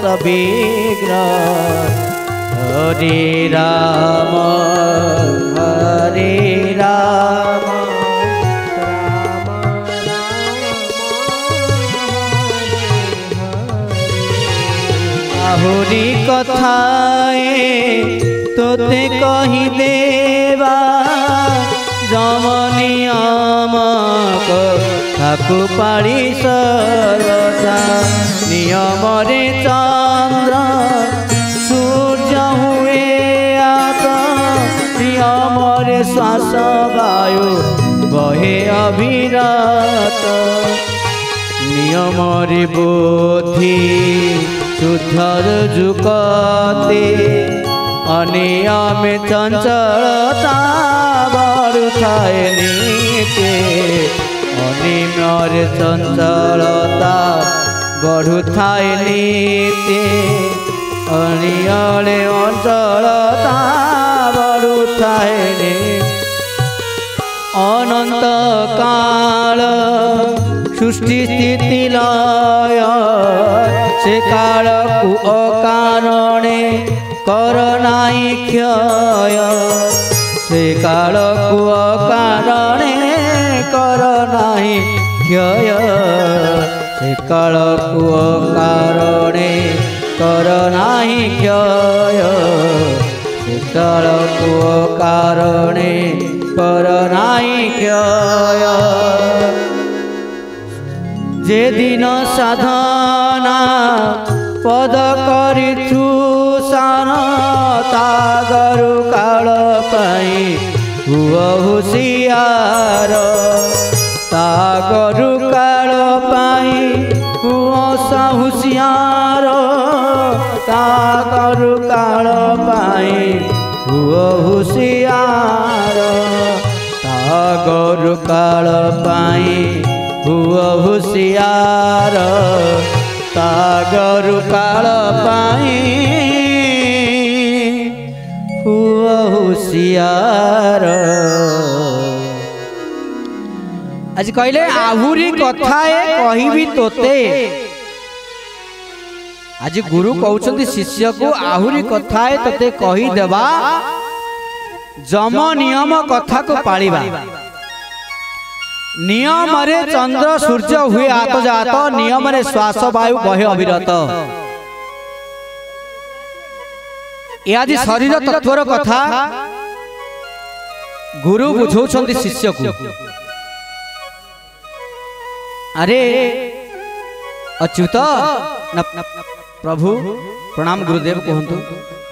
विघ्न हरे राम हरे राम आहुरी कथाए तोते कही देवा जम नियम कथाकु पाड़ी सर्वदा नियम रे चंद्र सूर्य हुए आत नियम रे श्वास वायु बहे अविरत नियम रे बुद्धि शुद्धर जुकते अनियम चंचलता बढ़ुथाए नीते अनियम चंचलता बढ़ुथाए नीते अनियम चंचलता बढ़ुथाए नीते अनंत काल सृष्टि स्थिति लय से काल को अकारणे करनाई क्षय से काल को अकारणे करनाई क्षय से काल को अकारणे करनाई क्षय से काल को अकारणे करनाई क्षय जे दिन साधना पद करिथु सान तागरु काल पाई हुआ हुसियार तागरु काल पाई हुआ हुसियार तागरु काल पाई हुआ हुसियार तागरु काल पाई हुआ हुसियार तागरु काल पाई हुआ हुसियार। आज कहले आहुरी कथाए कहिबी तोते। आज गुरु कहउछंती शिष्य को आहुरी कथाए तोते कहि देबा जम नियम कथा को पालिबा नियम रे चंद्र सूर्य हुए आत जात नियम रे श्वास वायु बहे अविरत यादि शरीर तत्वर कथा गुरु बुझौछंती शिष्य को। अरे अच्युत प्रभु प्रणाम गुरुदेव कहंतु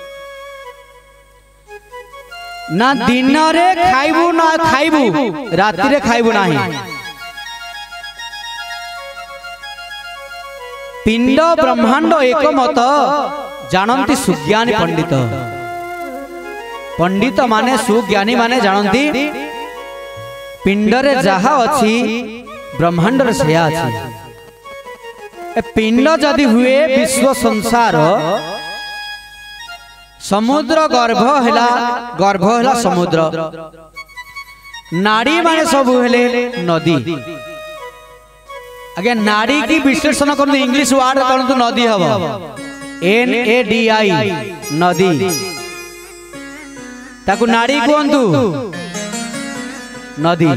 ना दिन रे खाइबू ना खाइबू राति रे खाइबू नाही पिंड ब्रह्मांड एक मत जानती सुज्ञानी पंडित पंडित माने सुज्ञानी माने जानती पिंड रे जहा अछि ब्रह्मांड रे सेया अछि पिंड जदि हुए विश्व संसार समुद्र गर्भ है समुद्र नाड़ी माने सब हेले नदी आगे नाड़ी की विश्लेषण कर इंग्लिश वर्ड करंतु नदी हबो NADI नदी ताकू नाड़ी कहंतु नदी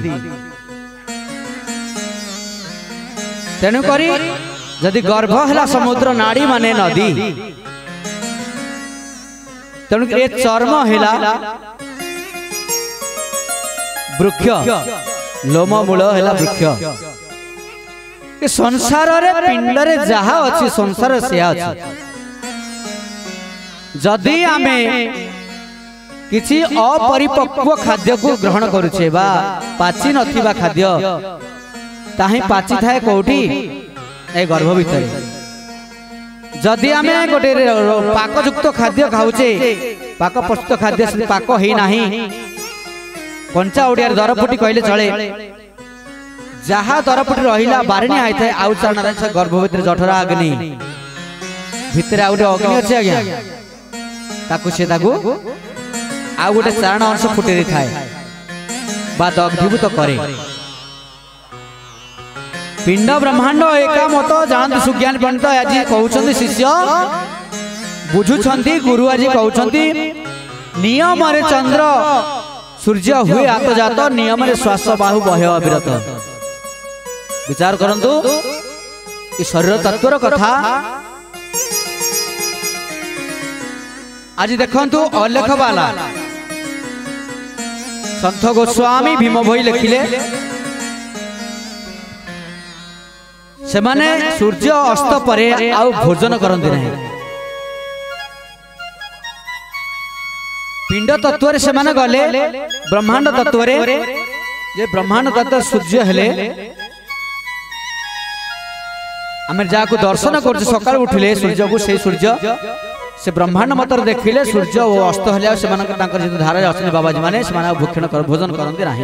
तेनु करी जदि गर्भ है समुद्र नाड़ी माने नदी तेणु ए चर्म हेला वृक्ष लोम मूल हेला वृक्ष ए संसार रे पिंड रे जहा अछि संसार से अछि जदि आमे किछि अपरिपक्व खाद्य को ग्रहण करूछे बा पाची नथिबा खाद्य ताही पाची थाए कोठी ए गर्भ भितर जदि आमे गोटे पाकयुक्त खाद्य खाऊचे पाक प्रस्तुत खाद्य पाक ही नाही कंचा ओडिया दरफुटी कहले चले जहा दरफुटी रहिला बारणी आइ थाए आउ चारणा से गर्भ भितर जठरा अग्नि भितर आउ अग्नि अछि आज्ञा ताकू आउ गोटे चारण अंश फुटे रे थाए बा दग्धीभूत करे पिंड ब्रह्मांड एका मत जानते सुज्ञान पंडित आज कहउछंती शिष्य बुझुछंती गुरु आज कहउछंती नियम रे चंद्र सूर्य हुए आतजात नियम रे श्वास बाहु बहे अविरत। विचार करंतु ई शरीर तत्वर कथा। आज देखंतु अलेख बाला संत गोस्वामी भीम भोई लिखिले से माने सूर्य अस्त परे आउ भोजन करंती नहीं। पिंड तत्व से माने गले ब्रह्मांड तत्व जे ब्रह्मांड तत्व सूर्य हेले आम जहाँ को दर्शन कर सकाल उठिले सूर्य को से सूर्य से ब्रह्मांड मतर देखिले सूर्य और अस्त हेले से धारा अच्छे बाबाजी माने भक्षण भोजन करते ना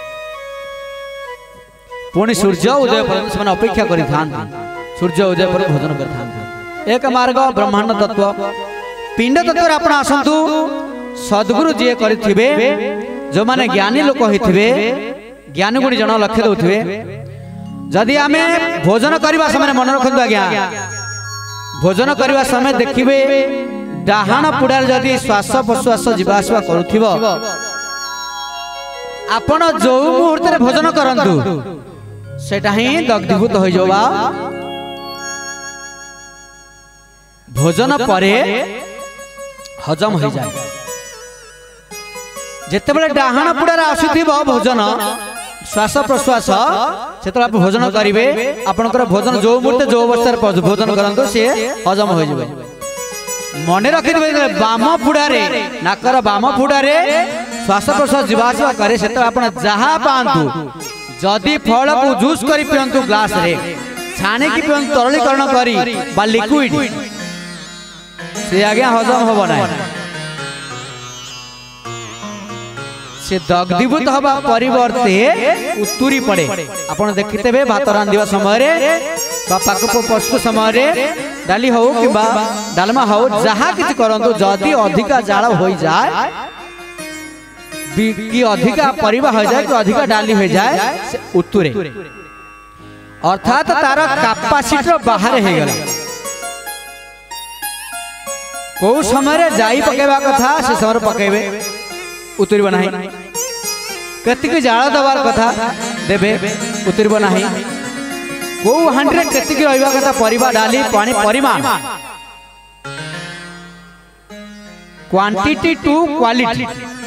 पुणी सूर्य उदय पर अपेक्षा कर सूर्य उदय पर भोजन कर एक मार्ग ब्रह्मांड तत्व। पिंड तत्व आप आसतु सद्गुरु जी करेंगे जो माने ज्ञानी लोक होते ज्ञानी गुणी जन लक्ष्य दौथे जदि आम भोजन करने समय मन रखु आज्ञा भोजन करने समय देखिए डाहाण पुड़ार जदि श्वास प्रश्वास जावासवा करुथिब आपण जो मुहूर्त भोजन करंतु सेटा ही दग्धीभूत हो जावा। भोजन परे हजम हो जाए जिते बड़े डाहाण पुड़ार आसुथिब भोजन श्वास प्रश्वास से आप भोजन करेंगे आपंकर भोजन जो मुहूर्ते जो अवस्था भोजन करते सी हजम हो जाए। मन रखिए बाम फुड़ारे नाकर बाम फुड़ारे श्वास प्रश्वास जावासवा करे से आप जहाँ पातु जदि फल को जूस कर पिंतु ग्लास रे छाणी की पिंतु तरलीकरण करी बा लिक्विड से आज्ञा हजम हम ना से दग्धीभूत हवा परिवर्ते उत्तुरी पड़े। आपन देखिते भात रांधिबा समय पाक प्रस्तुत समय डाली हो कि डालमा हो जहाँ किसी करंतु जदि अधिका जाल हो जाए कि अधिका परिबा हो जाए कि अधिका डाली हो जाए से उत्तुरे अर्थात तार कैपेसिटी बाहर हो गला को समय जाई पकेबा कथा से समय पकेबे उतरब ना कति जाल दबार कथा देवे उतरब ना को हांडी कति रहा कथा परिबा डाली पानी परिमाण क्वांटिटी टू क्वालिटी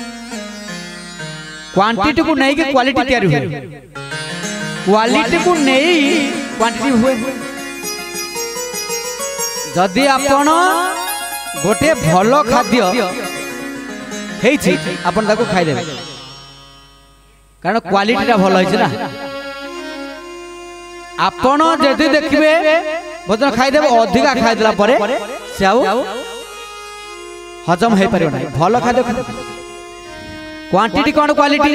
क्वांटिटी को नहीं कि क्वालिटी तैयारी हुए क्वालिटी को नहीं क्वांटिटी हुए। जदि आपण गोटे भल खाद्य आपन ताको खाई देबे कारण क्वालिटी टा भल होइछ ना आपण जदि देखिबे भोजन खाई देबे अधिका खाई देला परे से आउ हजम हे परियो नै भल खाद्य क्वांटिटी कोन क्वालिटी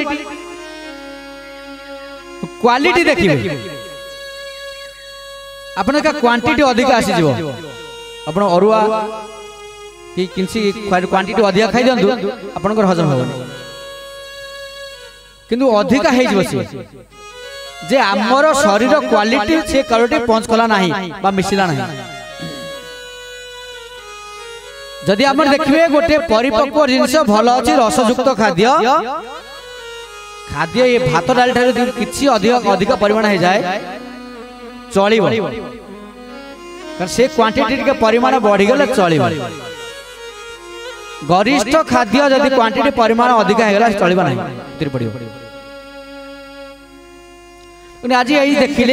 क्वालिटी देखिबे आपण का क्वांटिटी अधिका आसी जीवो आपण अरुआ कि किसी क्वांटिटी अधिका खाई दिंतु आपनकर हजम हो किंतु अधिका है जे आमर शरीर क्वालिटी से क्वालिटी पहुंच कला नहीं बा मिसिला नहीं। जदि आप देखिए गोटे परिपक्व जिनस भल अच्छी रसयुक्त खाद्य खाद्य ये भात डाली ठार किसी अधिक परिमाण हो जाए चलिब से क्वांटिटी परिमाण बढ़ीगले चलिब। गरिष्ठ खाद्य जदि क्वांटिटी परिमाण अधिक होगा चलिबा नहीं उतरी पड़ो। आज यही देखिले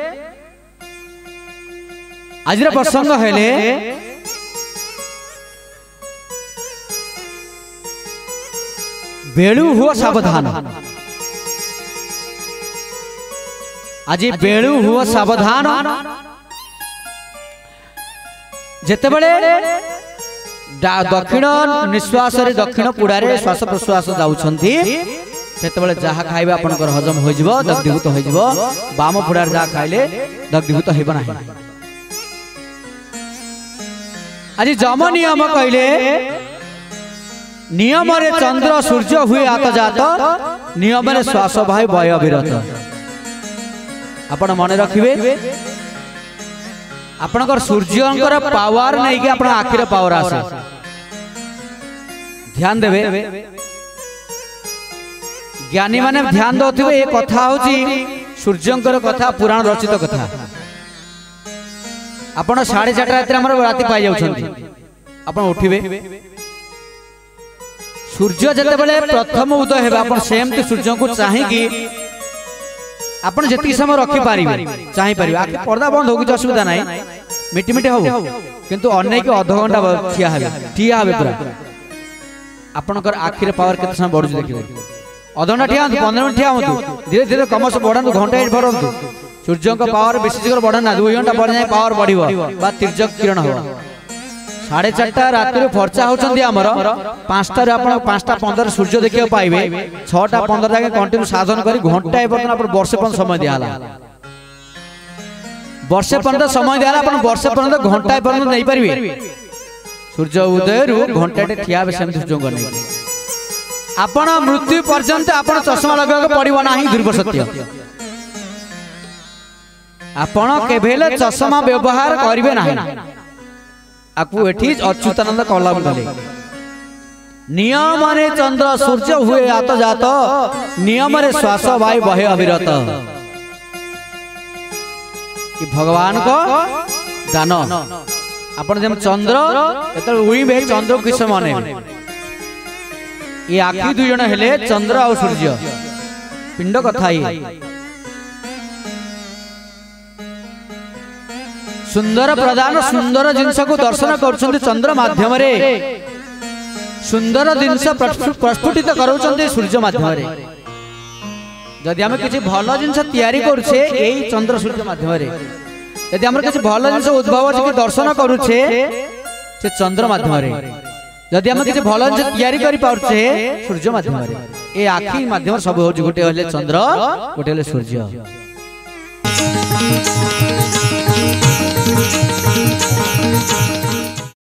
आज प्रसंग हेले बेलू हुआ सावधान। आज बेलू हुआ सावधान जेतेबेले दक्षिण निश्वास रे दक्षिण पुड़ारे श्वास प्रश्वास जाउछंती सेतेबेले जहा खाइबा आपनकर हजम हो जिवो दग्धीभूत हो जिवो बाम पुड़ार जहा खाइले दग्धीभूत हेबो नाही। आज जम नियम कहले नियम रे चंद्र सूर्य हुए आतजात नियम रे श्वास भाई बय अविरत। आपण मन रखिबे आपणकर सूर्यंकर पावर नहीं कि आपण आखिर पावर आसे ध्यान देवे ज्ञानी माने ध्यान दउथिबे ए कथा होची सूर्यंकर कथा पुराण रचित कथा आपण 4:30 रात हमर राती पाई जाउछंती आपण उठिबे सूर्य जते बेले प्रथम उदय हेबा आपण सेमति सूर्य को चाहि कि आपण जति समय रखि पारिबे चाहि पारिबे आखि पर्दा बंद हो कि असुविधा नाही मिटी मिटी हो किंतु अनेक आधा घंटा ठिया हेबे पूरा आपणकर आखिर पावर केते समय बढ़ु देखिबे आधा घंटा ठिया 15 मिनिट ठिया होतु धीरे धीरे क्रमश बढ़ानु घंटा भरंतु सूर्य का पावर बेसी जगह बढ़ना 2 घंटा बढ़ जाए पावर बढ़िबो बा तिर्यक किरण हो 4:30 रात फर्चा होचंदी हमर 5टा रे आपण 5:15 सूर्य देखियो पाइबे 6:15 जाके कंटिन्यू साधन करी घंटा बर्तन आपण वर्षे पन समय दियाला वर्षे पर्यंत समय दियाला आपण वर्षे पर्यंत घंटा पर्यंत नहीं परिबे सूर्य उदय रु घंटाटे ठिया बे सेम सूर्य गनै आपण मृत्यु पर्यंत आपण चश्मा लगाके पड़िबो नाही दुर्ब सत्य आपण केबेले चश्मा व्यवहार करिवे नाही आपु एठी अच्युतानंद कलम गले नियम रे चंद्र सूर्य हुए आत जात नियम रे श्वास वायु बहे अविरत कि भगवान को दान आपण जेम चंद्र एतर उई बे चंद्र किस माने ये आखि दुई जण हेले चंद्र और सूर्य पिंड कथाई सुंदर प्रदान सुंदर जिनस को दर्शन कर चंद्र माध्यम रे सुंदर जिनस प्रस्फुटित करूछन्ते सूर्य माध्यम रे जदि हम किसी भल जिनस तैयारी करूछे एई चंद्र सूर्य माध्यम रे यदि हम किसी भल जिनस उद्भव कि दर्शन करूछे से चंद्र माध्यम रे जदि हम किसी भल जिनस तैयारी करि पाउछे सूर्य माध्यम रे ए आखि माध्यम सब हो गोटे हले चंद्र गोटे हले सूर्य